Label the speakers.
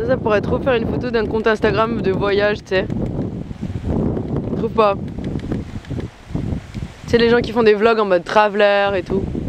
Speaker 1: Ça pourrait trop faire une photo d'un compte Instagram de voyage, tu sais. Je trouve pas. C'est les gens qui font des vlogs en mode traveler et tout.